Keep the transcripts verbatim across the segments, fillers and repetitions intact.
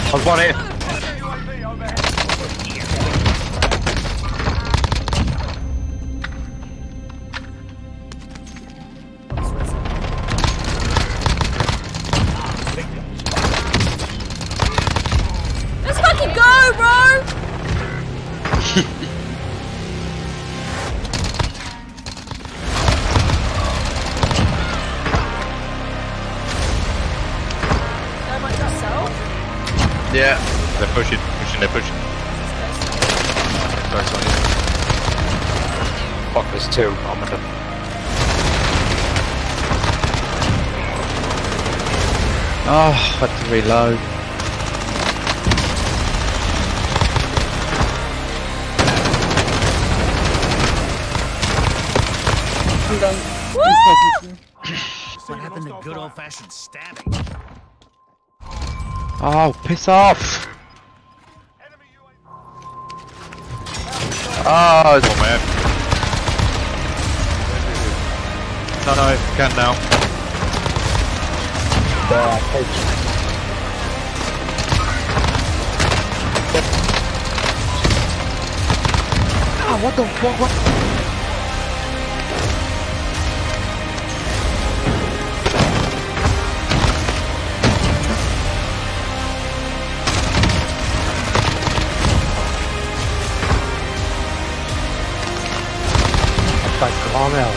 I've won it. Let's fucking go, bro! So much yourself? Yeah. They're pushing, pushing, they're pushing. Close on you. Fuck, there's two. I'm under. Oh, I had to reload. I'm done. What happened to good old-fashioned stabbing? Oh, piss off! Oh, it's oh, man. No, no, can now. Yeah, take Ah, what the fuck? What? Like Carmel.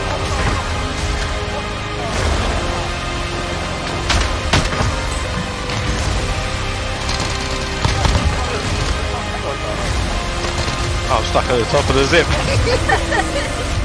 Oh, I'm stuck at the top of the zip.